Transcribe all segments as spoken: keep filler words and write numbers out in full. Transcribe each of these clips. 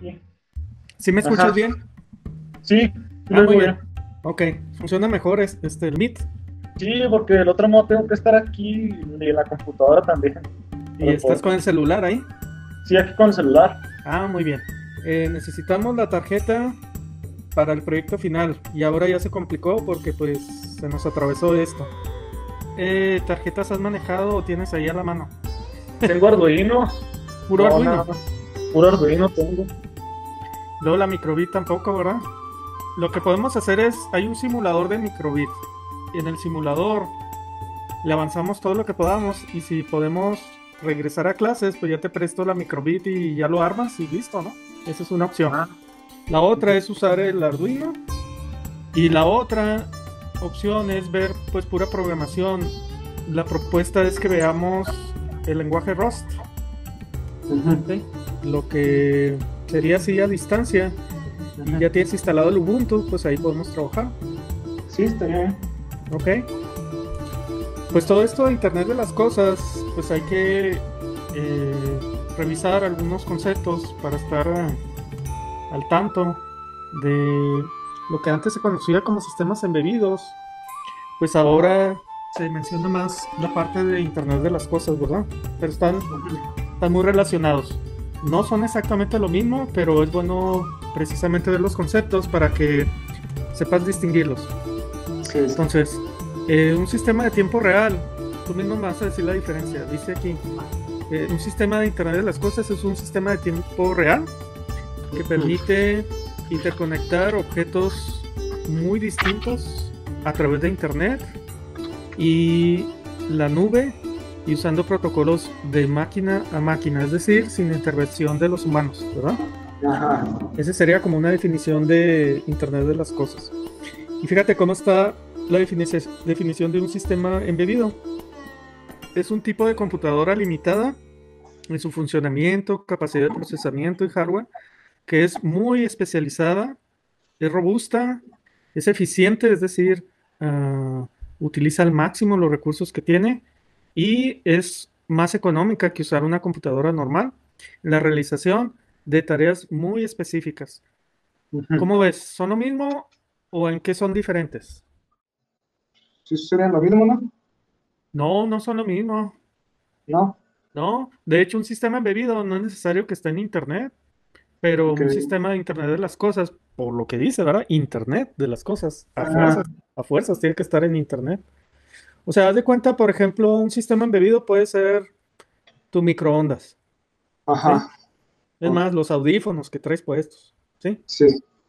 aquí. ¿Sí me escuchas Ajá. bien? Sí, Ah, lo muy digo bien. bien. Ok, funciona mejor es- este, el Meet. Sí, porque el otro modo tengo que estar aquí y en la computadora también. Y Para estás poder. con el celular ahí. Sí, aquí con el celular. Ah, muy bien. Eh, necesitamos la tarjeta para el proyecto final. Y ahora ya se complicó porque pues se nos atravesó esto. Eh, ¿tarjetas has manejado o tienes ahí a la mano? Tengo Arduino. Puro No, nada Arduino. más. Puro Arduino tengo. Luego la microbit tampoco, ¿verdad? Lo que podemos hacer es, hay un simulador de microbit. Y en el simulador le avanzamos todo lo que podamos y si podemos regresar a clases, pues ya te presto la microbit y ya lo armas y listo, ¿no? Esa es una opción. Ah, La otra es usar el Arduino y la otra opción es ver pues pura programación. La propuesta es que veamos el lenguaje Rust, ujú, ¿sí? Lo que sería así a distancia y ujú. ya tienes instalado el Ubuntu, pues ahí podemos trabajar, Sí, estaría bien. ¿ok? Pues todo esto de Internet de las Cosas, pues hay que eh, revisar algunos conceptos para estar eh, al tanto de lo que antes se conocía como sistemas embebidos. Pues ahora se menciona más la parte de Internet de las Cosas, ¿verdad? Pero están, están muy relacionados. No son exactamente lo mismo, pero es bueno precisamente ver los conceptos para que sepas distinguirlos. Sí, sí. Entonces, eh, un sistema de tiempo real, tú mismo me vas a decir la diferencia. Dice aquí, eh, un sistema de Internet de las Cosas es un sistema de tiempo real que permite interconectar objetos muy distintos a través de Internet y la nube y usando protocolos de máquina a máquina, es decir, sin intervención de los humanos, ¿verdad? Ajá. Esa sería como una definición de Internet de las Cosas. Y fíjate cómo está la definici- definición de un sistema embebido. Es un tipo de computadora limitada en su funcionamiento, capacidad de procesamiento y hardware, que es muy especializada, es robusta, es eficiente, es decir, ah, utiliza al máximo los recursos que tiene y es más económica que usar una computadora normal en la realización de tareas muy específicas. Ujú. ¿Cómo ves? ¿Son lo mismo o en qué son diferentes? Sí, sería lo mismo, ¿no? No, no son lo mismo. No. No, de hecho, un sistema embebido no es necesario que esté en Internet, pero Ok. un sistema de Internet de las cosas, por lo que dice, ¿verdad? Internet de las cosas, a Ah, fuerzas, a fuerzas tiene que estar en Internet. O sea, haz de cuenta, por ejemplo, un sistema embebido puede ser tu microondas, ¿sí? ajá. Es Ok. más, los audífonos que traes puestos, ¿sí? Sí.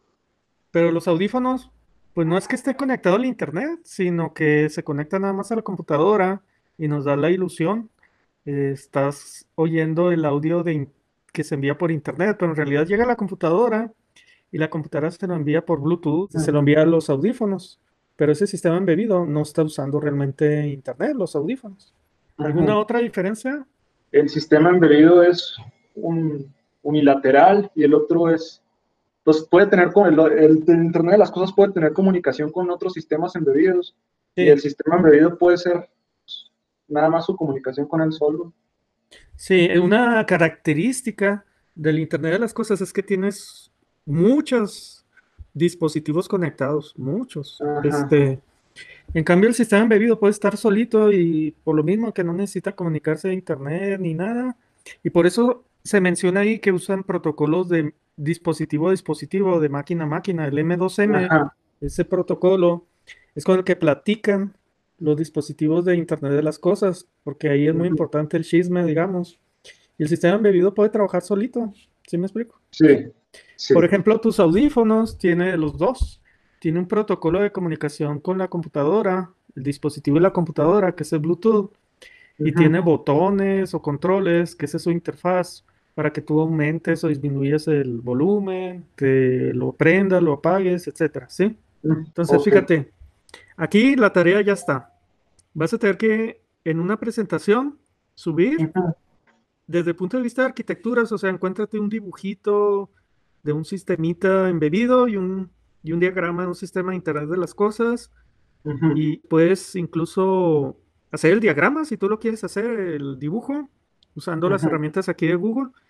Pero los audífonos, pues no es que esté conectado al Internet, sino que se conecta nada más a la computadora y nos da la ilusión. Eh, estás oyendo el audio de in- que se envía por Internet, pero en realidad llega a la computadora y la computadora se lo envía por Bluetooth y se lo envía a los audífonos. Pero ese sistema embebido no está usando realmente Internet, los audífonos. ¿Alguna Ujú. otra diferencia? El sistema embebido es un, unilateral y el otro es, pues puede tener, con el, el, el Internet de las cosas puede tener comunicación con otros sistemas embebidos y el Sí, sistema embebido puede ser pues, nada más su comunicación con él solo. sí, una característica del Internet de las cosas es que tienes muchos dispositivos conectados, muchos. Ajá. Este, en cambio, el sistema embebido puede estar solito y por lo mismo que no necesita comunicarse a Internet ni nada. Y por eso se menciona ahí que usan protocolos de dispositivo a dispositivo, de máquina a máquina, el M dos M, Ajá. ese protocolo es con el que platican los dispositivos de Internet de las cosas, porque ahí es muy Ujú. importante el chisme, digamos. Y el sistema embebido puede trabajar solito, ¿sí me explico? Sí, Por sí. ejemplo, tus audífonos tiene los dos. Tiene un protocolo de comunicación con la computadora, el dispositivo y la computadora, que es el Bluetooth, y Ujú. tiene botones o controles, que esa es su interfaz, para que tú aumentes o disminuyas el volumen, que lo prendas, lo apagues, etcétera, ¿sí? Ujú. Entonces, Ok. fíjate, aquí la tarea ya está. Vas a tener que, en una presentación, subir Ujú. desde el punto de vista de arquitecturas, o sea, encuéntrate un dibujito de un sistemita embebido y un, y un diagrama de un sistema de Internet de las cosas. Ujú. Y puedes incluso hacer el diagrama si tú lo quieres hacer, el dibujo, usando las Ujú. herramientas aquí de Google.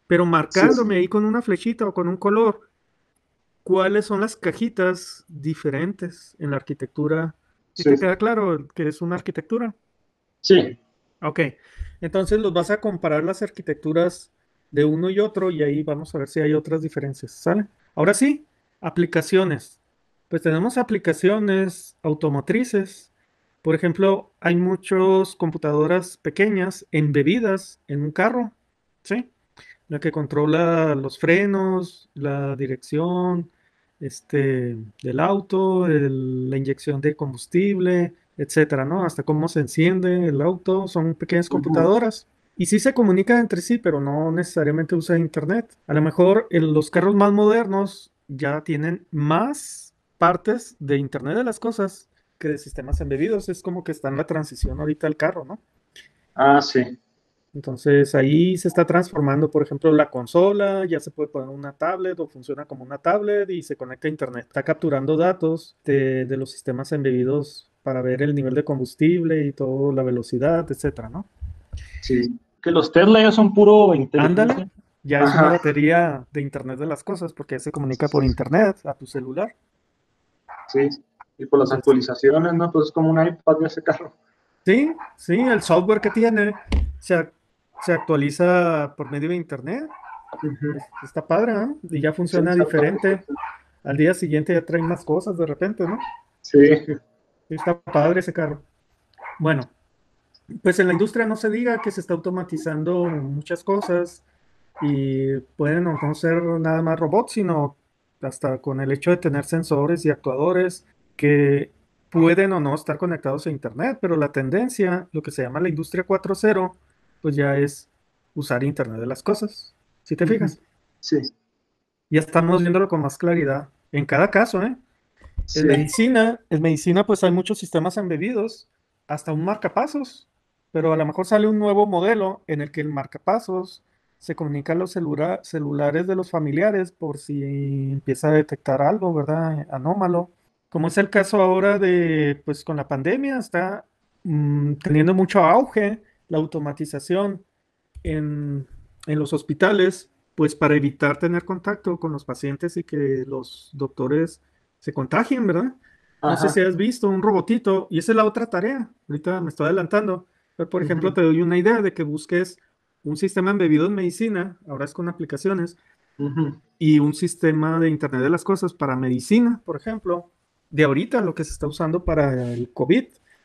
pero Sí, marcándome ahí con una flechita o con un color, cuáles son las cajitas diferentes en la arquitectura. ¿Sí sí, te queda claro que es una arquitectura? sí. Ok, entonces los vas a comparar las arquitecturas de uno y otro y ahí vamos a ver si hay otras diferencias, ¿sale? Ahora sí, aplicaciones. Pues tenemos aplicaciones automotrices. Por ejemplo, hay muchas computadoras pequeñas embebidas en un carro, ¿sí? La que controla los frenos, la dirección, este, del auto, el- la inyección de combustible, etcétera, ¿no? Hasta cómo se enciende el auto, son pequeñas Ujú. computadoras. Y sí se comunican entre sí, pero no necesariamente usan internet. A lo mejor en los carros más modernos ya tienen más partes de Internet de las cosas que de sistemas embebidos. Es como que está en la transición ahorita el carro, ¿no? Ah, sí. Entonces ahí se está transformando, por ejemplo, la consola, ya se puede poner una tablet o funciona como una tablet y se conecta a internet. Está capturando datos de, de los sistemas embebidos para ver el nivel de combustible y toda la velocidad, etcétera, ¿no? Sí. Que los Tesla ya son puro Ándale, inteligencia. ya es una Ajá. batería de internet de las cosas porque ya se comunica por Sí, internet a tu celular. sí. Y por las Entonces, actualizaciones, ¿no? Pues es como un iPad de ese carro. sí, sí, el software que tiene se, ac- se actualiza por medio de internet. Ujú. Es- Está padre, ¿no? Y ya Sí, funciona está diferente. perfecto. Al día siguiente ya traen más cosas de repente, ¿no? Sí. Sí, está padre ese carro. Bueno, pues en la industria no se diga que se está automatizando muchas cosas y pueden no no ser nada más robots, sino hasta con el hecho de tener sensores y actuadores que pueden o no estar conectados a Internet, pero la tendencia, lo que se llama la industria cuatro punto cero, pues ya es usar Internet de las cosas. ¿Si te Ujú. fijas? Sí, Ya estamos viéndolo con más claridad en cada caso, ¿eh? En sí. medicina, en medicina pues hay muchos sistemas embebidos, hasta un marcapasos, pero a lo mejor sale un nuevo modelo en el que el marcapasos se comunica a los celula- celulares de los familiares por si empieza a detectar algo, ¿verdad? Anómalo. Como es el caso ahora de, pues con la pandemia, está mm, teniendo mucho auge la automatización en, en los hospitales, pues para evitar tener contacto con los pacientes y que los doctores se contagien, ¿verdad? No sé si Ajá. has visto un robotito, y esa es la otra tarea. Ahorita me estoy adelantando. Pero, por ejemplo, Ujú. te doy una idea de que busques un sistema embebido en medicina, ahora es con aplicaciones, Ujú. y un sistema de Internet de las Cosas para medicina, por ejemplo, de ahorita lo que se está usando para el COVID.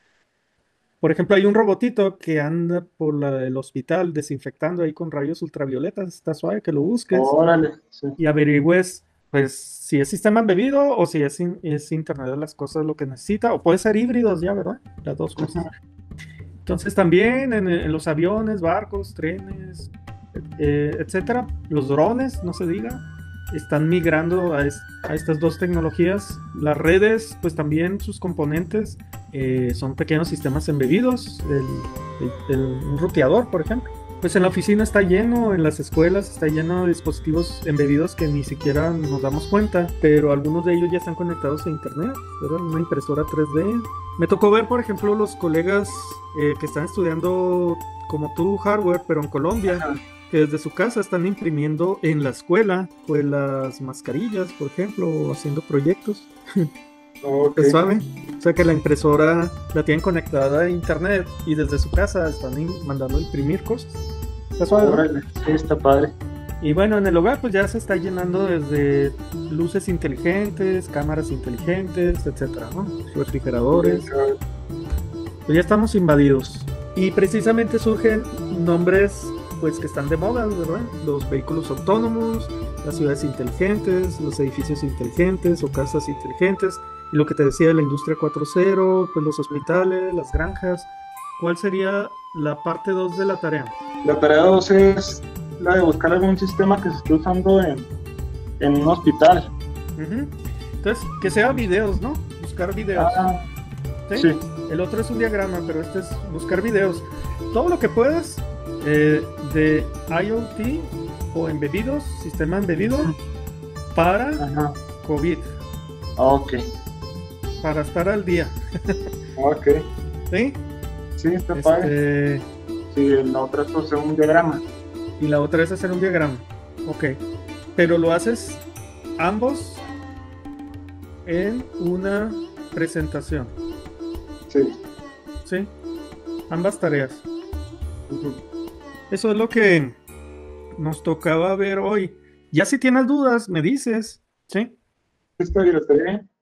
Por ejemplo, hay un robotito que anda por la- el hospital desinfectando ahí con rayos ultravioletas. Está suave que lo busques Órale. Sí. y averigües, pues, si es sistema embebido o si es, in- es Internet de las cosas lo que necesita. O puede ser híbridos ya, ¿verdad? Las dos Ujú. cosas. Entonces, también en, en los aviones, barcos, trenes, eh, etcétera, los drones, no se diga, están migrando a, es- a estas dos tecnologías. Las redes, pues también sus componentes eh, son pequeños sistemas embebidos, el, el- el- un ruteador, por ejemplo. Pues en la oficina está lleno, en las escuelas está lleno de dispositivos embebidos que ni siquiera nos damos cuenta, pero algunos de ellos ya están conectados a internet, ¿verdad? Una impresora tres D. Me tocó ver, por ejemplo, los colegas eh, que están estudiando como tú hardware, pero en Colombia, Ajá. que desde su casa están imprimiendo en la escuela, pues las mascarillas, por ejemplo, o haciendo proyectos. Ok. Pues suave. O sea que la impresora la tienen conectada a internet y desde su casa están in- mandando a imprimir cosas. Está suave, ¿no? Órale. Sí, está padre. Y bueno, en el hogar pues ya se está llenando desde luces inteligentes, cámaras inteligentes, etcétera, ¿no? Refrigeradores. Pues ya estamos invadidos. Y precisamente surgen nombres pues que están de moda, ¿verdad? Los vehículos autónomos, las ciudades inteligentes, los edificios inteligentes o casas inteligentes. Y lo que te decía de la industria cuatro punto cero, pues los hospitales, las granjas. ¿Cuál sería la parte dos de la tarea? La tarea dos es la de buscar algún sistema que se esté usando en, en un hospital. Ujú. Entonces, que sea videos, ¿no? Buscar videos. Ah, ¿Sí? sí. El otro es un diagrama, pero este es buscar videos. Todo lo que puedas eh, de IoT o embebidos, sistema embebido para Ajá. COVID, Ok. para estar al día. Ok. ¿Sí? Sí, está padre. Este, Sí, la otra es hacer un diagrama. y la otra es hacer un diagrama. Ok. Pero lo haces ambos en una presentación. Sí. ¿Sí? Ambas tareas. Ujú. Eso es lo que nos tocaba ver hoy. Ya si tienes dudas, me dices. ¿Sí? Está bien, está bien.